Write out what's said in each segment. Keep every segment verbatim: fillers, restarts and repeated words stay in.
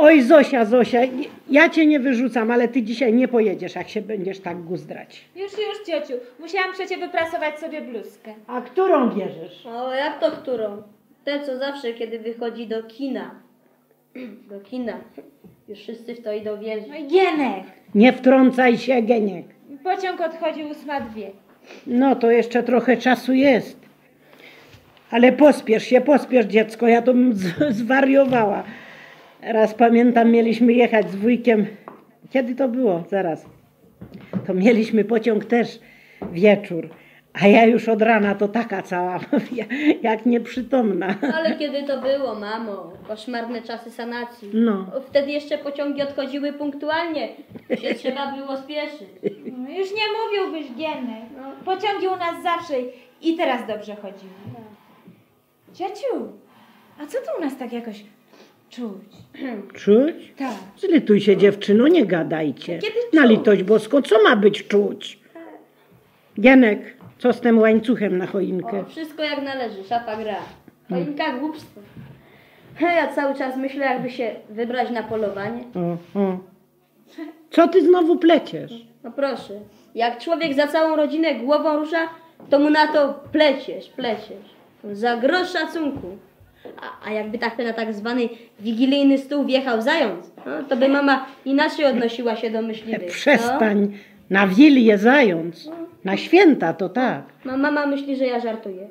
Oj Zosia, Zosia, ja cię nie wyrzucam, ale ty dzisiaj nie pojedziesz, jak się będziesz tak guzdrać. Już, już, ciociu. Musiałam przecie wyprasować sobie bluzkę. A którą bierzesz? O, jak to którą? Tę, co zawsze, kiedy wychodzi do kina. Do kina. Już wszyscy w to idą wierzyć. No i Gienek. Nie wtrącaj się, Geniek. Pociąg odchodzi ósma dwie. No to jeszcze trochę czasu jest. Ale pospiesz się, pospiesz dziecko, ja to bym z- zwariowała. Raz pamiętam, mieliśmy jechać z wujkiem. Kiedy to było? Zaraz. To mieliśmy pociąg też wieczór. A ja już od rana to taka cała, jak nieprzytomna. Ale kiedy to było, mamo? Koszmarne czasy sanacji. No. Wtedy jeszcze pociągi odchodziły punktualnie. Się trzeba było spieszyć. No, już nie mówiłbyś, Gienek. Pociągi u nas zawsze i teraz dobrze chodziły. Ciociu, a co tu u nas tak jakoś czuć? Czuć? Tak. Zlituj się, dziewczyno, nie gadajcie. Kiedy Na czuć? litość boską, co ma być czuć? Gienek, co z tym łańcuchem na choinkę? O, wszystko jak należy, szafa gra. Choinka głupstwo. Ja cały czas myślę, jakby się wybrać na polowanie. O, o. Co ty znowu pleciesz? No proszę, jak człowiek za całą rodzinę głową rusza, to mu na to pleciesz, pleciesz. Za grosz szacunku. A, a jakby tak na tak zwany wigilijny stół wjechał zając, no, to by mama inaczej odnosiła się do myśliwych. Przestań, na wilię zając. Na święta to tak. No? Mama myśli, że ja żartuję.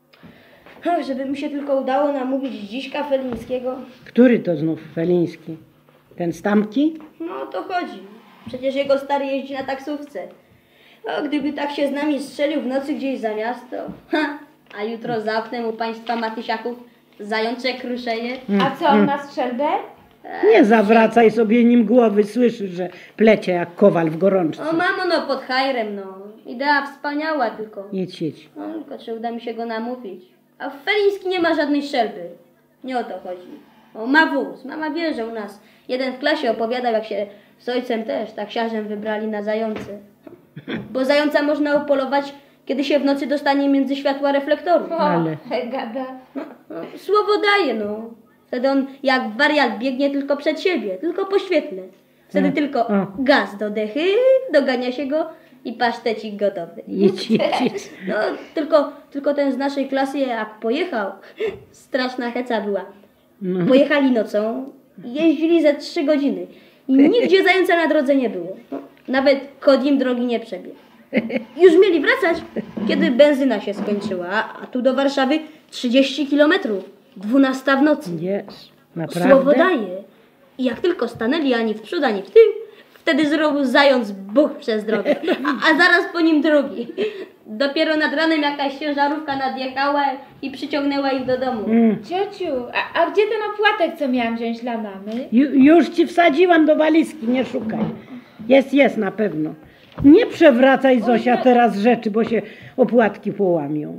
O, żeby mi się tylko udało namówić dziśka Felińskiego. Który to znów Feliński? Ten z tamki? No o to chodzi. Przecież jego stary jeździ na taksówce. O, gdyby tak się z nami strzelił w nocy gdzieś za miasto. Ha, a jutro za oknem u państwa Matysiaków zającze kruszenie. A co, on ma strzelbę? Nie zawracaj sobie nim głowy, słyszysz, że plecie jak kowal w gorączce. O mamo, no pod hajrem, no. Idea wspaniała tylko. Idź, idź. No, tylko czy uda mi się go namówić. A w Feliński nie ma żadnej strzelby. Nie o to chodzi. O, ma wóz. Mama wie, że u nas jeden w klasie opowiadał, jak się z ojcem też taksiarzem wybrali na zające. Bo zająca można upolować, kiedy się w nocy dostanie między światła reflektorów. O, Ale- gada. No, słowo daje, no. Wtedy on jak wariat biegnie tylko przed siebie, tylko po świetle. Wtedy No. tylko O. gaz do dechy, dogania się go i pasztecik gotowy. Idź, idź, idź. No, tylko, tylko ten z naszej klasy jak pojechał, straszna heca była. No. Pojechali nocą, jeździli ze trzy godziny i nigdzie zająca na drodze nie było. No, nawet kodim drogi nie przebiegł. Już mieli wracać, kiedy benzyna się skończyła, a tu do Warszawy trzydzieści kilometrów, dwunasta w nocy. Jest, Słowo naprawdę? daje. I jak tylko stanęli ani w przód, ani w tył, wtedy zrobił zając buch przez drogę, a, a zaraz po nim drugi. Dopiero nad ranem jakaś ciężarówka nadjechała i przyciągnęła ich do domu. Mm. Ciociu, a, a gdzie ten opłatek, co miałam wziąć dla mamy? Ju, już ci wsadziłam do walizki, nie szukaj. Jest, jest na pewno. Nie przewracaj, Zosia, teraz rzeczy, bo się opłatki połamią.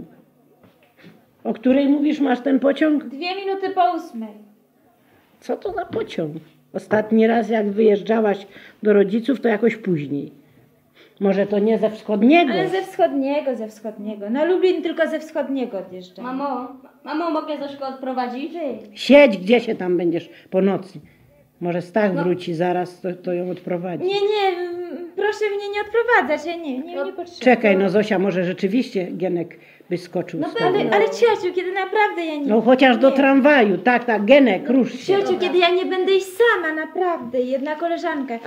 O której mówisz, masz ten pociąg? Dwie minuty po ósmej. Co to za pociąg? Ostatni raz jak wyjeżdżałaś do rodziców, to jakoś później. Może to nie ze wschodniego? Ale ze wschodniego, ze wschodniego. Na Lublin tylko ze wschodniego odjeżdżam. Mamo, mamo, mogę Zośkę odprowadzić? Siedź, gdzie się tam będziesz po nocy. Może Stach wróci zaraz, to, to ją odprowadzi. Nie, nie, mm, proszę mnie nie odprowadzać, ja nie, nie, nie potrzebuję. Czekaj, no Zosia, może rzeczywiście Gienek by skoczył No z tobą. Ale, ale ciociu, kiedy naprawdę ja nie... No chociaż do nie. tramwaju, tak, tak, Genek, rusz się. Ciociu, kiedy ja nie będę iść sama, naprawdę, jedna koleżanka.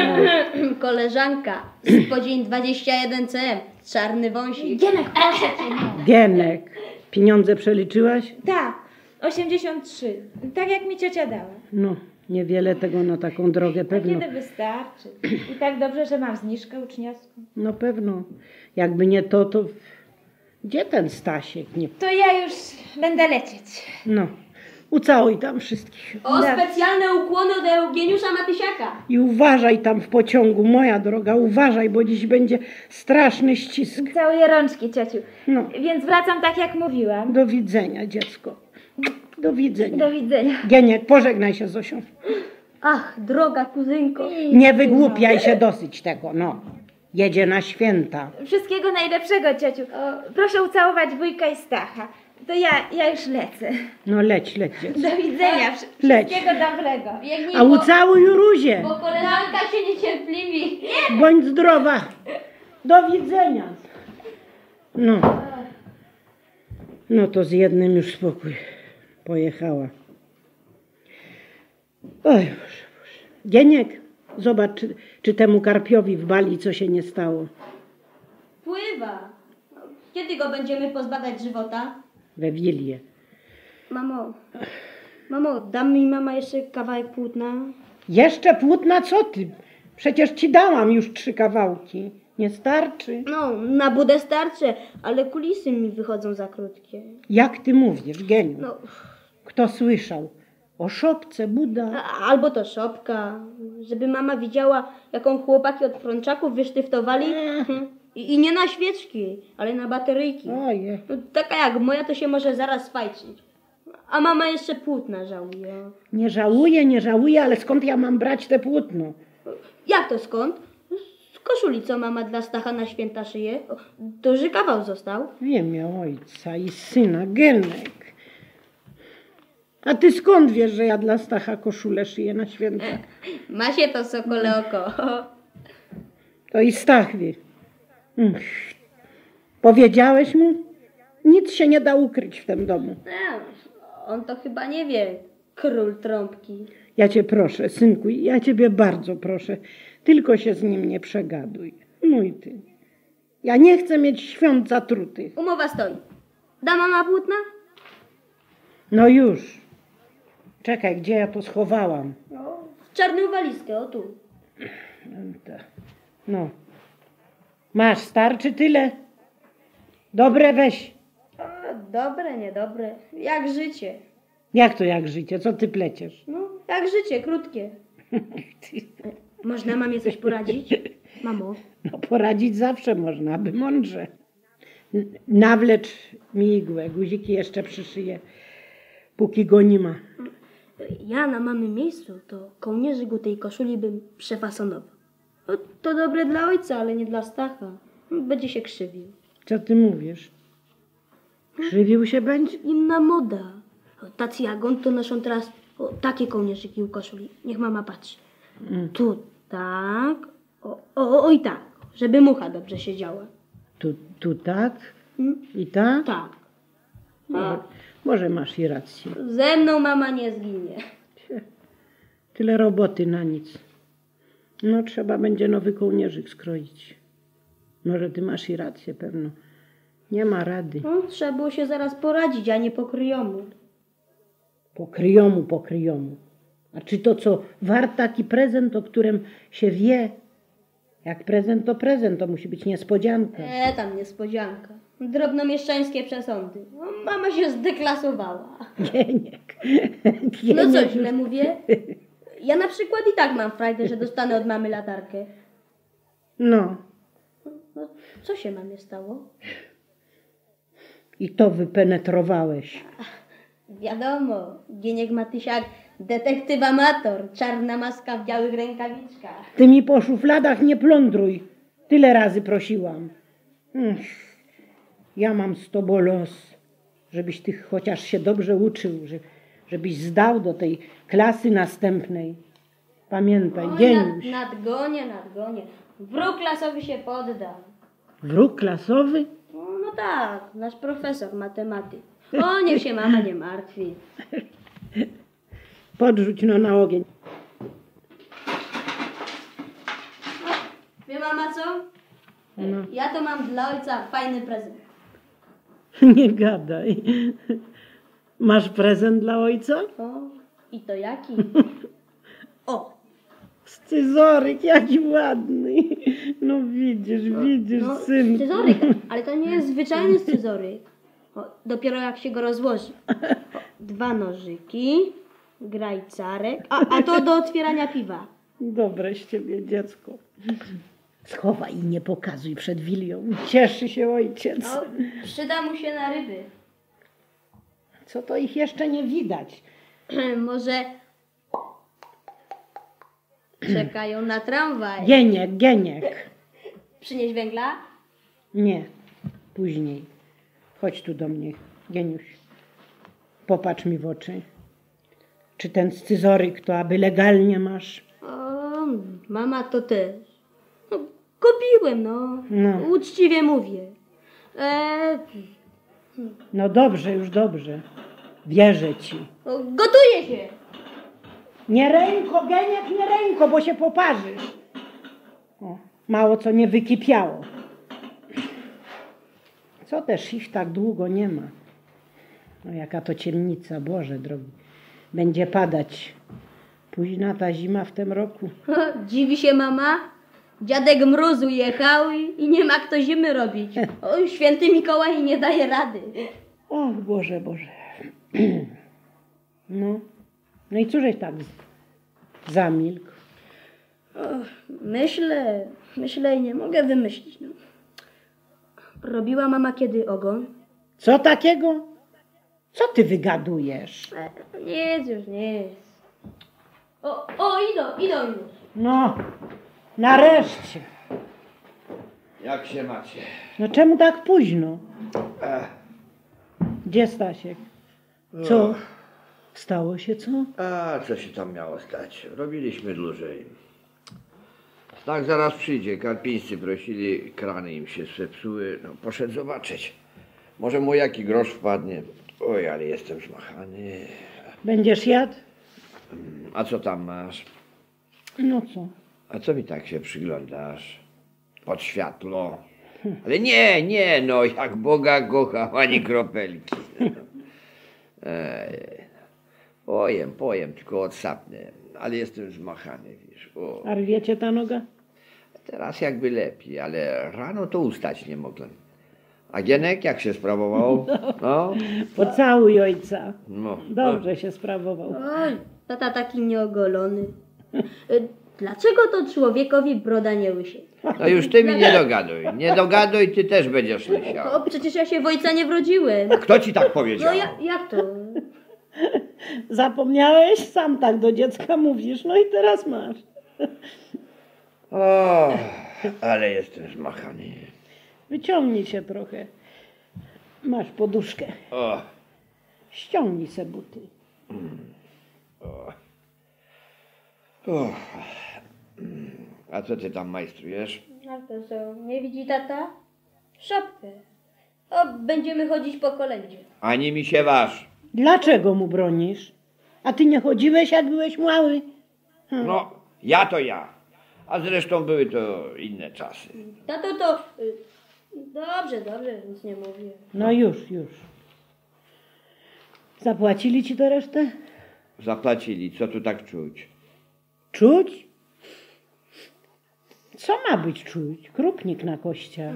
Koleżanka, spodzień dwadzieścia jeden C M, czarny wąsik. Gienek, proszę cię, no. Genek, pieniądze przeliczyłaś? Tak, osiemdziesiąt trzy, tak jak mi ciocia dała. No, niewiele tego na taką drogę A pewno. kiedy wystarczy? I tak dobrze, że mam zniżkę uczniowską. No pewno. Jakby nie to, to... Gdzie ten Stasiek? Nie... To ja już będę lecieć. No, ucałuj tam wszystkich. O, specjalne ukłony od Eugeniusza Matysiaka. I uważaj tam w pociągu, moja droga, uważaj, bo dziś będzie straszny ścisk. Całuję rączki, ciociu. No, Więc wracam tak, jak mówiłam. do widzenia, dziecko. Do widzenia. Do widzenia. Gieniek, pożegnaj się z Zosią. Ach, droga kuzynko. Nie wygłupiaj się dosyć tego, no. Jedzie na święta. Wszystkiego najlepszego, ciociu. Proszę ucałować wujka i Stacha. To ja, ja już lecę. No leć, leć, dziecko. Do widzenia. Wsz- Leć. Wszystkiego dobrego. Biegnij, A bo, ucałuj Ruzię. bo koleżanka się niecierpliwi. Bądź zdrowa. Do widzenia. No. No to z jednym już spokój. Pojechała. Oj, Boże, Boże. Gieniek, zobacz, czy, czy temu karpiowi w bali co się nie stało. Pływa. Kiedy go będziemy pozbawiać żywota? We Wilię. Mamo, mamo, da mi mama jeszcze kawałek płótna? Jeszcze płótna, co ty? Przecież ci dałam już trzy kawałki. Nie starczy? No, na budę starczy, ale kulisy mi wychodzą za krótkie. Jak ty mówisz, Geniu? No, Kto słyszał? O szopce, Buda. a- albo to szopka, żeby mama widziała, jaką chłopaki od frączaków wysztyftowali. I, I nie na świeczki, ale na bateryjki. Ojej. No, taka jak moja, to się może zaraz sfajczyć. A mama jeszcze płótna żałuje. Nie żałuję, nie żałuję, ale skąd ja mam brać te płótno? Jak to skąd? Z koszuli, co mama dla Stacha na święta szyje. O, duży kawał został. W imię ojca i syna, Genek. A ty skąd wiesz, że ja dla Stacha koszulę szyję na święta? Ma się to sokole oko. To i Stach wie. Mm. Powiedziałeś mu? Nic się nie da ukryć w tym domu. Nie, on to chyba nie wie, król trąbki. Ja cię proszę, synku, ja ciebie bardzo proszę, tylko się z nim nie przegaduj. Mój ty. Ja nie chcę mieć świąt zatrutych. Umowa stoi. Da mama płótna? No już. Czekaj, gdzie ja to schowałam? No, w czarną walizkę, o tu. No. Masz, starczy tyle? Dobre weź. O, dobre, niedobre. Jak życie. Jak to jak życie? Co ty pleciesz? No, jak życie, krótkie. Można mamie coś poradzić? Mamo? No poradzić zawsze można, aby mądrze. N- Nawlecz mi igłę, guziki jeszcze przyszyję, póki go nie ma. Ja na mamy miejscu, to kołnierzyk tej koszuli bym przefasonował. No, to dobre dla ojca, ale nie dla Stacha. Będzie się krzywił. Co ty mówisz? Krzywił się będzie? Inna moda. O, tacy jak on to noszą teraz o, takie kołnierzyki u koszuli. Niech mama patrzy. Mm. Tu tak, o, o, o i tak, żeby mucha dobrze siedziała. Tu, tu tak Mm, i tak? Tak. Może, może masz i rację. Ze mną mama nie zginie. Tyle roboty na nic. No trzeba będzie nowy kołnierzyk skroić. Może ty masz i rację pewno. Nie ma rady. No, trzeba było się zaraz poradzić, a nie po kryjomu. Po kryjomu, po kryjomu. A czy to co, wart taki prezent, o którym się wie? Jak prezent to prezent, to musi być niespodzianka. E, tam niespodzianka. Drobnomieszczańskie przesądy. No, mama się zdeklasowała. Gieniek. No co, Gieniek. źle mówię? Ja na przykład i tak mam frajdę, że dostanę od mamy latarkę. No. No, co się mamie stało? I to wypenetrowałeś. Wiadomo, Gieniek Matysiak, detektyw amator, czarna maska w białych rękawiczkach. Ty mi po szufladach nie plądruj. Tyle razy prosiłam. Ech, ja mam z tobą los, żebyś ty chociaż się dobrze uczył, że, żebyś zdał do tej klasy następnej. Pamiętaj, Oj, geniusz. nad, nadgonię, nadgonię. Wróg klasowy się podda. Wróg klasowy? No, no tak, nasz profesor matematyk. O, niech się mama nie martwi. Podrzuć no na ogień. Wie mama co? No. Ja to mam dla ojca fajny prezent. Nie gadaj. Masz prezent dla ojca? O, i to jaki? O, Scyzoryk, jaki ładny. No widzisz, widzisz, no, syn. scyzoryk, ale to nie jest zwyczajny scyzoryk. O, dopiero jak się go rozłoży. O, dwa nożyki, grajcarek, a, a to do otwierania piwa. Dobre z ciebie dziecko. Schowaj i nie pokazuj przed Wilią. Cieszy się ojciec. No, przyda mu się na ryby. Co to ich jeszcze nie widać? Może czekają na tramwaj. Gieniek, Gieniek. Przynieść węgla? Nie, później. Chodź tu do mnie. Geniuś, popatrz mi w oczy. Czy ten scyzoryk to aby legalnie masz? O, mama to też. No, kupiłem, no. No. Uczciwie mówię. E, No dobrze, już dobrze. Wierzę ci. no, gotuję się. Nie ręko, Geniek, nie ręko, bo się poparzysz. O, mało co nie wykipiało. Co też ich tak długo nie ma. No jaka to ciemnica, Boże drogi. Będzie padać. Późna ta zima w tym roku. Dziwi się mama. Dziadek mrozu jechał i, i nie ma kto zimy robić. O, święty Mikołaj nie daje rady. Och, Boże, Boże. No. No i cóżeś tak z- zamilkł? O, myślę, myślę i nie mogę wymyślić. No. Robiła mama kiedy ogon? Co takiego? Co ty wygadujesz? E, nic już, nic. O, o, idą, idą już. No, nareszcie. Jak się macie? No czemu tak późno? Ech, Gdzie Stasiek? Co? Stało się co? a co się tam miało stać? Robiliśmy dłużej. Tak zaraz przyjdzie. Karpińscy prosili, krany im się zepsuły. No, poszedł zobaczyć. Może mu jaki grosz wpadnie. Oj, ale jestem zmachany. Będziesz jadł? A co tam masz? No co? A co mi tak się przyglądasz? Pod światło. Ale nie, nie, no jak Boga kocham, ani kropelki. Ej, pojem, pojem, tylko odsapnę. Ale jestem zmachany, wiesz. O. A rwiecie ta noga? Teraz jakby lepiej, ale rano to ustać nie mogłem. A Gienek jak się sprawował? No, Pocałuj ojca. no. Dobrze się sprawował. Oj, tata taki nieogolony. E, Dlaczego to człowiekowi broda nie łysie? No już ty mi nie dogaduj. Nie dogaduj, ty też będziesz O, lisiał. przecież ja się w ojca nie wrodziłem. Kto ci tak No powiedział? ja, jak to? Zapomniałeś? Sam tak do dziecka mówisz. No i teraz masz. O, ale jestem zmachany. Wyciągnij się trochę. Masz poduszkę. O, Ściągnij se buty. o. A co ty tam majstrujesz? Jak to co? Nie widzi tata? Szopkę. O, będziemy chodzić po kolędzie. Ani mi się waż. Dlaczego mu bronisz? A ty nie chodziłeś, jak byłeś mały? No, ja to ja. A zresztą były to inne czasy. Tato to... y, Dobrze, dobrze, nic nie mówię. No już, już. Zapłacili ci tę resztę? Zapłacili, co tu tak czuć? Czuć? Co ma być czuć? Krupnik na kościach.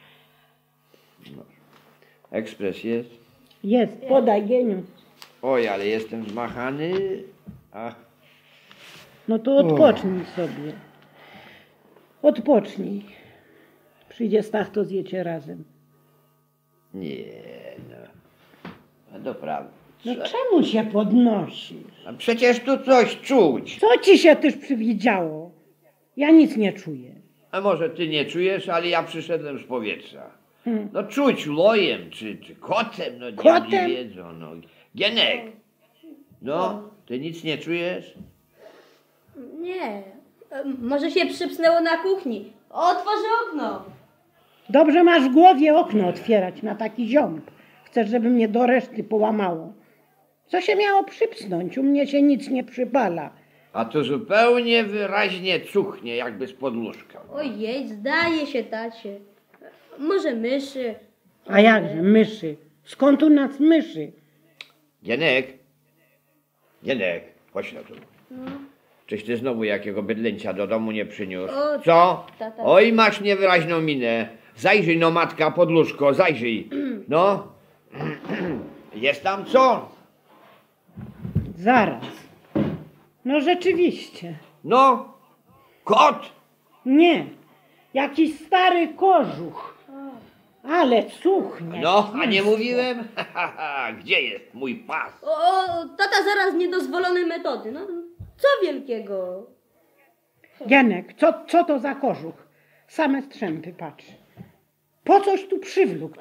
Ekspres jest? Jest, podaj Geniu. Oj, ale jestem zmachany. Ach, No to odpocznij sobie. Odpocznij. Przyjdzie Stach, to zjecie razem. nie no. A doprawdy. No czemu się podnosisz? A przecież tu coś czuć. Co ci się też przywidziało? Ja nic nie czuję. A może ty nie czujesz, ale ja przyszedłem z powietrza. Hmm. No czuć lojem, czy, czy kotem, no Kotem? diabli wiedzą, no. Gienek, no, ty nic nie czujesz? Nie. E, Może się przypsnęło na kuchni. Otworzę okno. Dobrze masz w głowie okno otwierać na taki ziąb. Chcesz, żeby mnie do reszty połamało. Co się miało przypsnąć? U mnie się nic nie przypala. A to zupełnie wyraźnie cuchnie, jakby z podłóżka. Ojej, zdaje się tacie. Może myszy. A jakże, myszy? Skąd u nas myszy? Gienek, Gienek, chodź na tu. Czyś ty znowu jakiego bydlęcia do domu nie przyniósł? O, Co? tata. Oj, masz niewyraźną minę. Zajrzyj no matka pod łóżko, zajrzyj. No. Jest tam co? Zaraz. No rzeczywiście. No. Kot. Nie. Jakiś stary kożuch. Ale cuchnie. No, a nie mówiłem? Gdzie jest mój pas? O, o, tata zaraz niedozwolone metody. No, co wielkiego? Janek, co, co to za kożuch? Same strzępy, patrz. Po coś tu przywlókł to?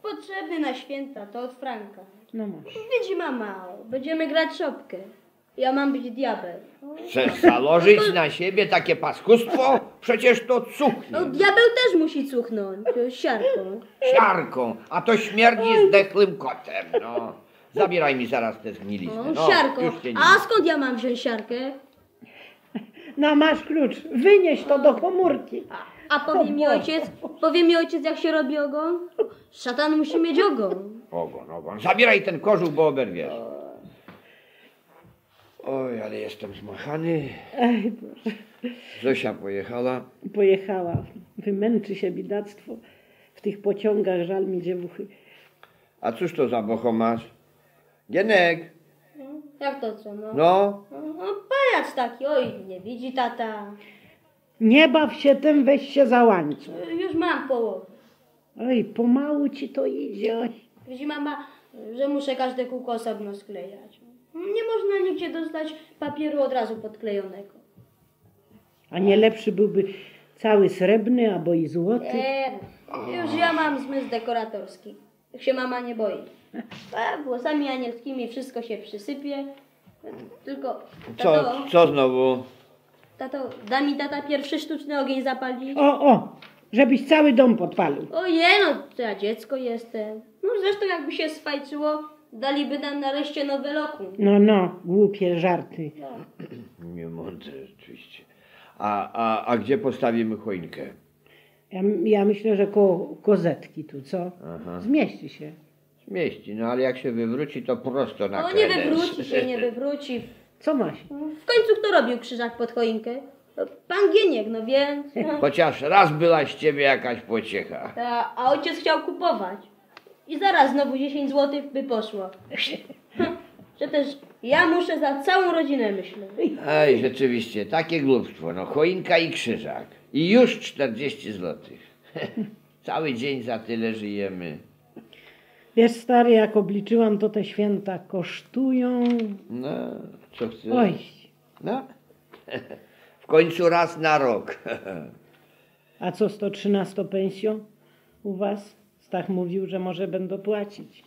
Potrzebny na święta, to od Franka. No masz. Widzi mama, będziemy grać szopkę. Ja mam być diabeł. Chcesz założyć na siebie takie paskustwo? Przecież to cuchnie. No diabeł też musi cuchnąć, siarką. Siarką, a to śmierdzi zdechłym kotem, no. Zabieraj mi zaraz te zgnilizny. No, No, siarką. już cię nie A skąd ja mam wziąć siarkę? No masz klucz, wynieś to do komórki. A powie mi ojciec, powie mi ojciec, jak się robi ogon? Szatan musi mieć ogon. Ogon, ogon. Zabieraj ten kożuch, bo oberwiesz. Oj, ale jestem zmachany. Ej Boże. Zosia pojechała. Pojechała, wymęczy się biedactwo. W tych pociągach żal mi dziewuchy. A cóż to za bocho masz? Gienek, Jak to co, no? no. No pajac taki, oj, nie widzi tata. Nie baw się tym, weź się za łańcuch. Już mam połowę. Oj, pomału ci to idzie. Oj. Widzi mama, że muszę każde kółko osobno sklejać. Nie można nigdzie dostać papieru od razu podklejonego. A nie lepszy byłby cały srebrny albo i złoty? Eee, już ja mam zmysł dekoratorski. Jak się mama nie boi. A włosami anielskimi wszystko się przysypie. Tylko, Co, tato, co znowu? tato, da mi tata pierwszy sztuczny ogień zapalić? O, o, żebyś cały dom podpalił. Ojej, no to ja dziecko jestem. No zresztą jakby się sfajczyło, daliby nam nareszcie nowe lokum. No, no, głupie żarty. Nie mądre rzeczywiście. A, a, a gdzie postawimy choinkę? Ja, ja myślę, że koło kozetki tu, co? Aha. Zmieści się. Mieści, no ale jak się wywróci, to prosto na O, nie kredens. wywróci się, nie wywróci. Co ma się? W końcu kto robił krzyżak pod choinkę? No, pan Gieniek, no więc. Chociaż raz była z ciebie jakaś pociecha. A, a ojciec chciał kupować. I zaraz znowu dziesięć złotych by poszło. Że też ja muszę za całą rodzinę myśleć. Ej, rzeczywiście, takie głupstwo, no choinka i krzyżak. I już czterdzieści złotych. Cały dzień za tyle żyjemy. Wiesz, stary, jak obliczyłam, to te święta kosztują... No, co chcesz? Oj, No, w końcu raz na rok. a co z to trzynastą pensją u was? Stach mówił, że może będą płacić.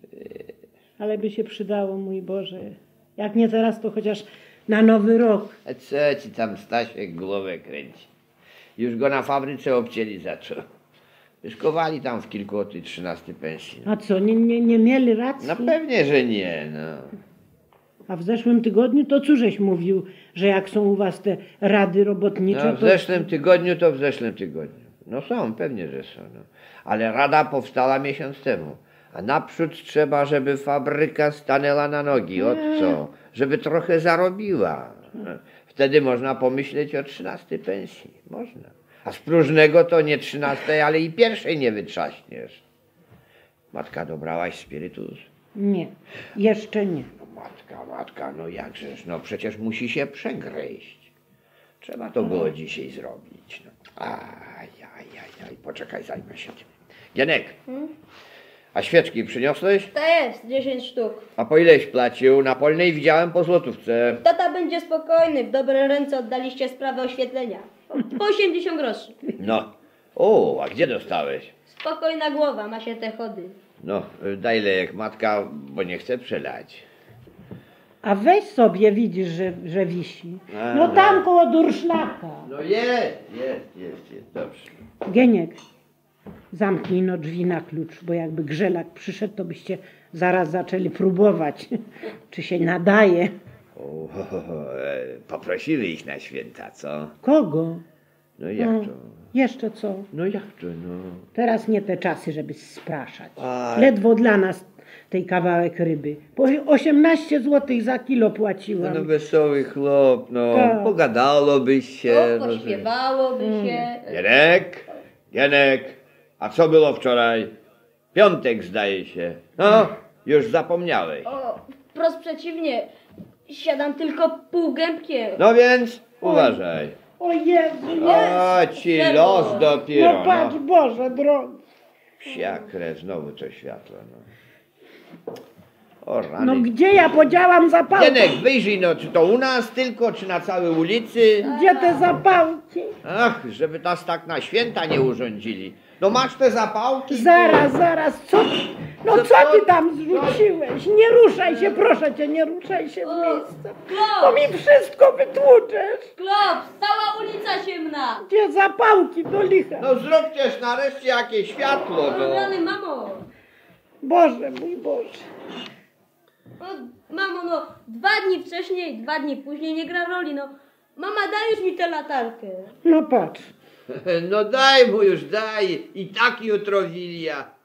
Ale by się przydało, mój Boże. Jak nie teraz, to chociaż na nowy rok. A co ci tam Stasiek głowę kręci? Już go na fabryce obcięli za co? Wyszkowali tam w kilku o tej trzynastej pensji. A co, nie, nie, nie mieli racji? No pewnie, że nie, no. A w zeszłym tygodniu to cóżeś mówił, że jak są u was te rady robotnicze, No w to... zeszłym tygodniu to w zeszłym tygodniu. No są, pewnie, że są. No. Ale rada powstała miesiąc temu. A naprzód trzeba, żeby fabryka stanęła na nogi. O co? Żeby trochę zarobiła. Wtedy można pomyśleć o trzynastej pensji. Można. A z próżnego to nie trzynastej, ale i pierwszej nie wytrzaśniesz. Matka, dobrałaś spirytus? Nie, jeszcze nie. Matka, matka, no jakżeż, no przecież musi się przegryźć. Trzeba to było dzisiaj zrobić. No. Aj, aj, aj, aj, poczekaj, zajmę się tym. Janek, Hmm? a świeczki przyniosłeś? To jest, dziesięć sztuk. A po ileś płacił? Na Polnej widziałem po złotówce. Tata będzie spokojny, w dobre ręce oddaliście sprawę oświetlenia. Po osiemdziesiąt groszy. No. O, a gdzie dostałeś? Spokojna głowa, ma się te chody. No, daj lejek, matka, bo nie chcę przelać. A weź sobie, widzisz, że, że wisi. A, No no. tam koło durszlaka. No jest, jest, jest, jest, dobrze. Gieniek, zamknij no drzwi na klucz, bo jakby grzelak przyszedł, to byście zaraz zaczęli próbować, czy się nadaje. O, e, poprosili ich na święta, co? Kogo? No jak No, to? jeszcze co? No jak to, no? Teraz nie te czasy, żeby spraszać. A- Ledwo dla nas tej kawałek ryby. Po osiemnaście złotych za kilo No, płaciłam. no wesoły chłop, no, Tak. pogadałobyś się. O, pośpiewałoby się. Janek, Janek, a co było wczoraj? Piątek zdaje się. No, już zapomniałeś. O, wprost przeciwnie, siadam tylko półgębkiem. No więc uważaj. O Jezu, O, ci los dopiero, no patrz, no. Boże drogi. Psia krew, znowu to światło, no. O rany. No gdzie ja podziałam zapałki? Gienek, wyjrzyj, no czy to u nas tylko, czy na całej ulicy? Gdzie te zapałki? Ach, żeby nas tak na święta nie urządzili. No masz te zapałki? Zaraz, zaraz, co? No No co to- ty tam zrzuciłeś? Nie ruszaj się, proszę cię, nie ruszaj się z miejsca. Bo mi wszystko wytłuczesz. Klops, cała ulica ciemna. Gdzie zapałki do licha? No zróbcież nareszcie jakieś światło, O, no. rany, mamo. Boże, mój Boże. O, mamo, no dwa dni wcześniej, dwa dni później nie gra roli, no. Mama, daj już mi tę latarkę. No patrz. No daj mu już, daj. I tak jutro Wilia.